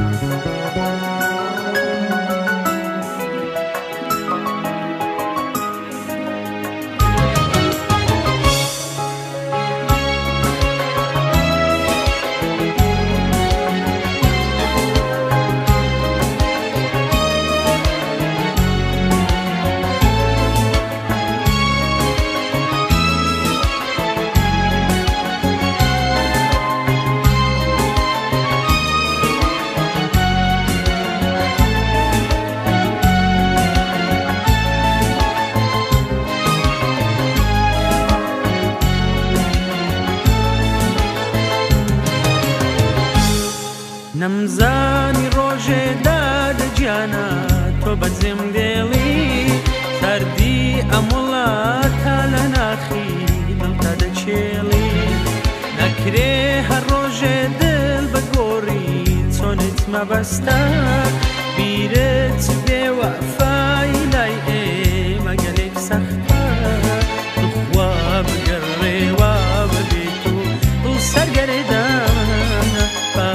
نەمزانی ڕۆژێ دادە گیانە تۆ بەجێم دێڵی سەردی ئەم وڵاتە لە ناخی دڵتا دەچێڵی نەکرێ هەر ڕۆژێ دڵ بە گۆڕی چۆنت مەبەستە بیرت بێ وەفای لای ئێمە گەلێک سەختە توخوا بگەڕێوە ببێت و دڵ سەرگەرێدانە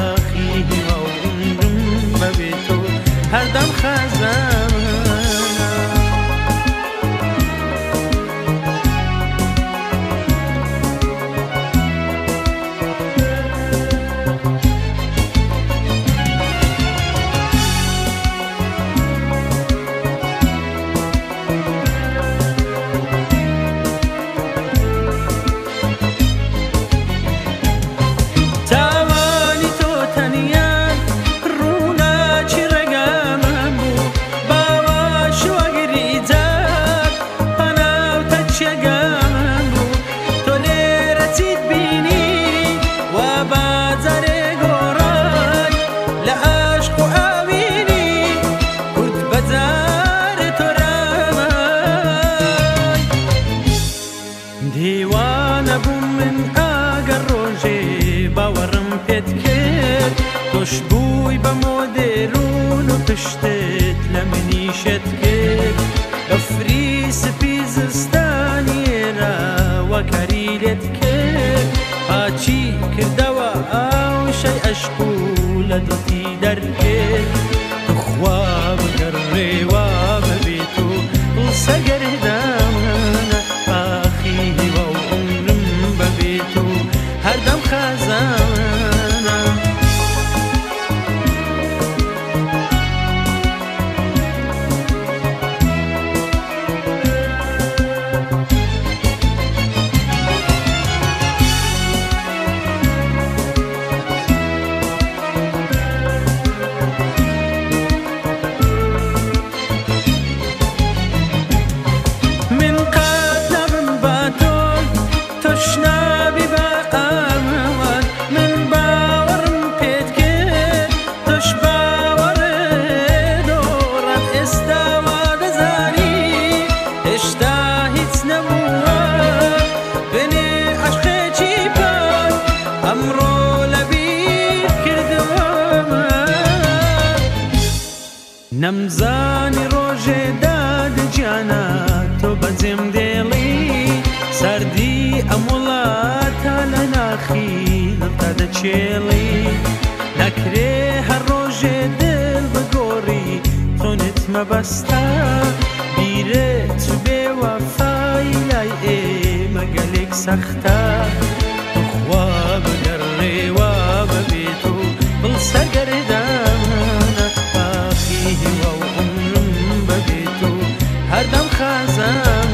هەردەم خەزانە دیوانە بووم من ئاگەر ڕۆژێ باوەڕم پێت کرد تۆش بووی بە مۆدێرون و پشتت لە منیشت کرد بەفری سپی زستانی ئێرە وەکاری لێت کرد پاچی کردەوە ئاوشەی ئەشک و لە دڵی دەرکرد توخوا بگەڕێوە ببێت و دڵ سەرگەردانە هەردەم خەزانە من قەت نەبم بە تۆ تۆش نابی بە نەمزانی ڕۆژێ دادە گیانە تۆ بەجێم دێڵی سەردی ئەم وڵاتە لە ناخی دڵتا دەچێڵی نەکرێ هەر ڕۆژێ دڵ بە گۆڕی چۆنت مەبەستە بیرت بێ وەفای لای ئێمە گەلێک سەختە توخوا بگەڕێوە ببێت و دڵ سەرگەردانە هەردەم خەزانە